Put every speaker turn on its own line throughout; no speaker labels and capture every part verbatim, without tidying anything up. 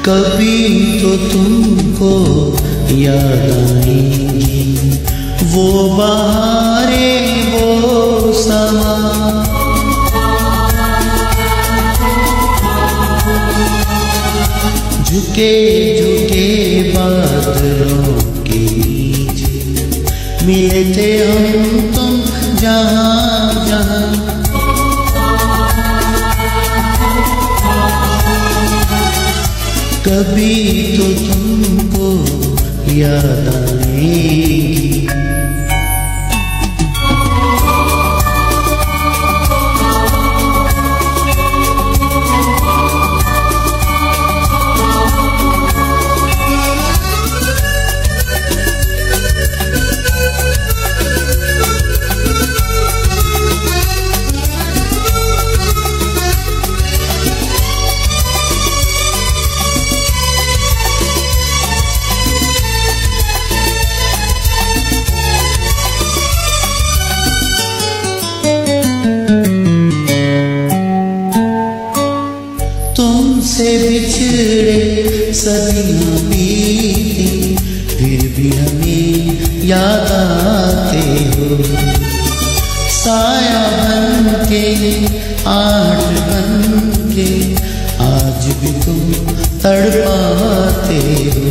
कभी तो तुमको याद आएंगी वो बहारें वो समा। झुके झुके बादलों के नीचे मिले थे हम तुम जहाँ जहाँ। कभी तो तुमको याद आएगी। तुमसे बिछड़े सदियां बीती फिर भी हमें याद आते हो। साया बन के आठ बन के आज भी तुम तड़पाते हो।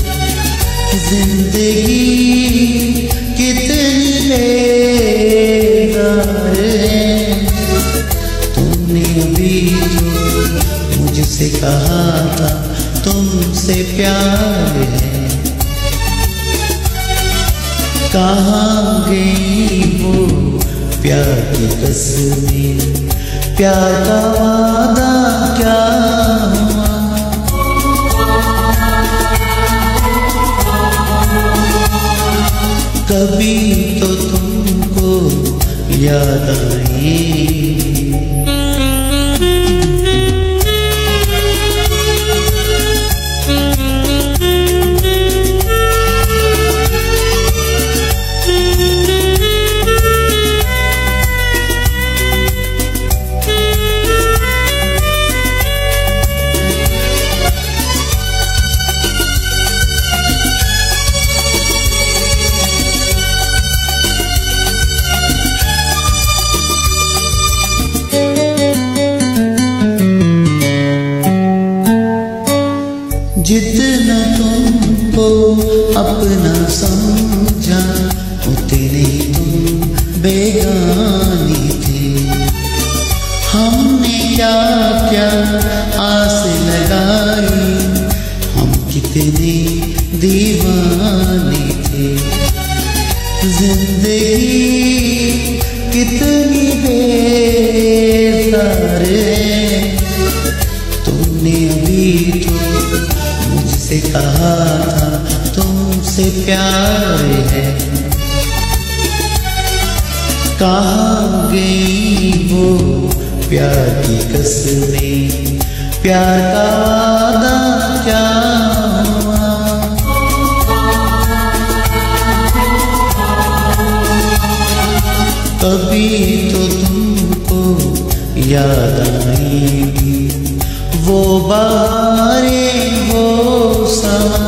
जिंदगी कितनी बेकार है तुमने अभी मुझसे कहा था तुमसे प्यार है। कहाँ गई वो प्यार की कसमें प्यार का वादा क्या हुआ। कभी तो तुमको याद आएगी। जितना तुमको अपना समझा उतने तुम बेगानी थे। हमने क्या क्या आस लगाई हम कितने दीवाने थे। जिंदगी कितनी बेकार है तुमने अभी तो मुझसे कहा था तुमसे प्यार है। कहाँ गई वो प्यार की कसमें प्यार का वादा क्या हुआ। कभी तो तुमको याद आएगी वो बहारें वो समा।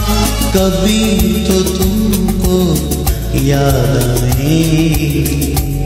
कभी तो तुमको याद आएगी।